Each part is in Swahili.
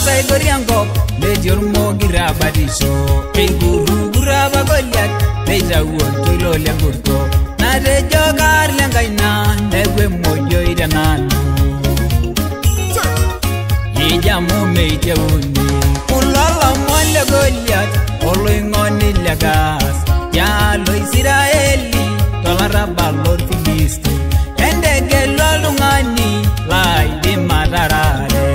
sai goriango le jormo girabadiso e guru guraba goliat le jawo tolo le gurto na de jogar le ngaina negwe moyo idanano Ijamu mejeuni ulala mole goliat oloingoni legas ya lo Israeli tolara balor filisti endege lolungani lai di matarare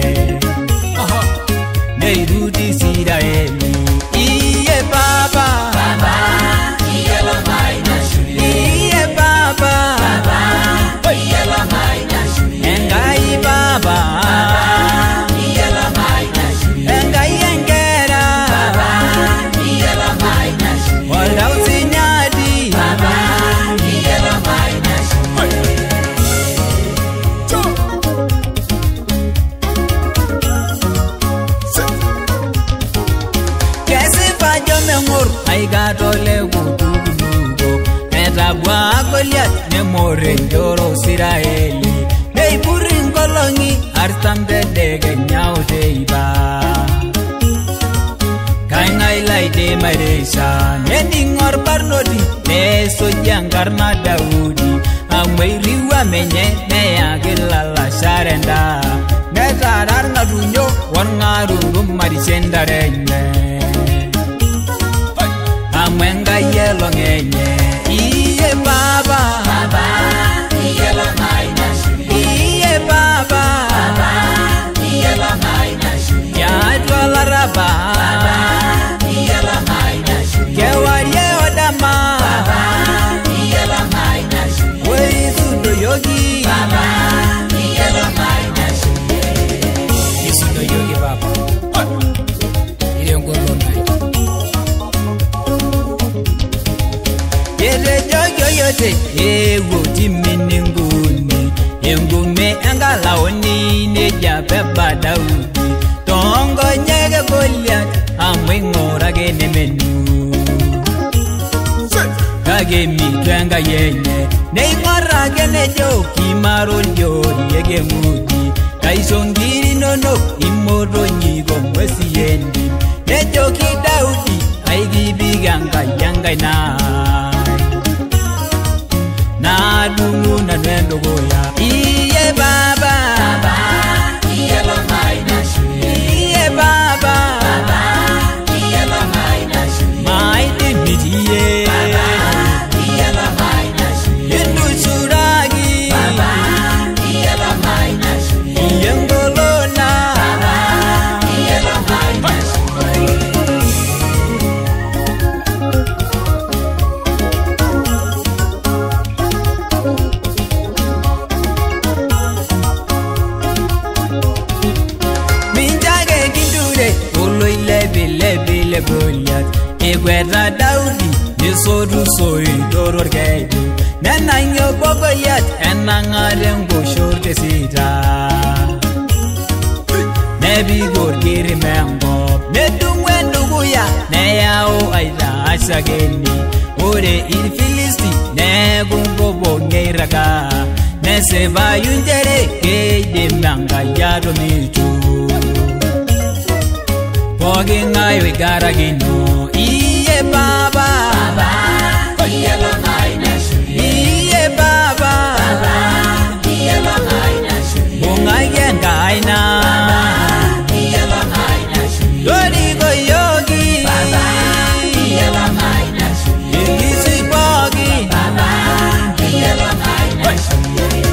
neirudi Israeli iye baba iye la maina shuri iye baba iye la maina shuri engai baba iye la maina shuri engai engera iye la maina shuri wala usinyadi iye la maina shuri Aigatole gudugudugo Etabwa Goliath Nemore njoro Israeli Nei burin kolongi Arstamde dege nyao deiba Kainai laide mareisha Neningor barnodi Neso jangarna Daudi Amweiriwa menye Neya gilala sharenda Netarar ngadunyo Warngaruru marisenda renye Amwenga Elong'o iye baba iye la maina shuri iye baba iye la maina shuri ya tola raba iye la maina shuri ke warie odama iye la maina shuri wei sudo yogi iye la maina shuri isudo yogi baba ile ngolo nai yote ewo timininguni engume angalaoni neja beba Daudi tongo nyege Goliath amwingora gene menu kage mitwenga yenye neingora gene joki marolyo yege mudi kaisongiri nono imoro nyigo mwesi yendi nejoki Daudi aigibiganga yanga na Nadungu na nendo goya iye baba iye la maina shuri iye baba iye la maina shuri maide midiye iye la maina shuri yendu suragi iye la maina shuri iye ngolona iye la maina shuri Lebele Goliath egwera Daudi nisodu soi doror gaidu nananyo Goliath enangare ngoshorte sita nebi gorgiri mengo nedungwendu guya neyao aida asageni ore Filisti negumbobo ngeiraga neseba yunjere keide manga yado mitu Walking I we got again no iye baba iye la maina shuri iye baba iye la maina shuri ungai yengaina iye la maina shuri dori go yogi iye la maina shuri ingisi bogi iye la maina shuri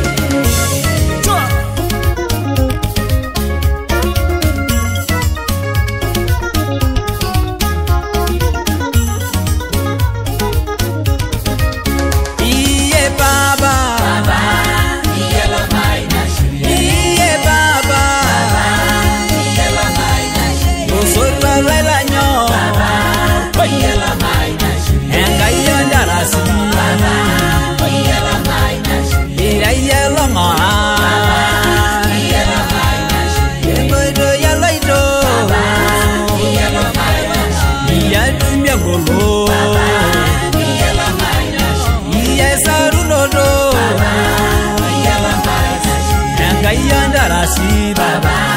Baba